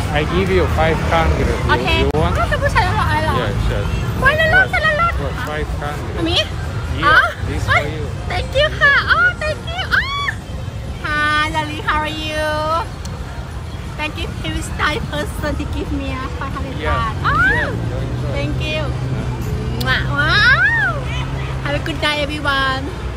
I give you 500. โอเค You want? ถ้าผู้ชายต้องบอกอะไรหรอ Yes, yes. ไว้แล้วลดเสร็จแล้วลด What, มา 500? มี Yeah, this for you. thank you ค่ะthank you Hi darling how are you thank you he is the person to give me a 500 Yeah, baht yeah, enjoy. thank you wow have a good day everyone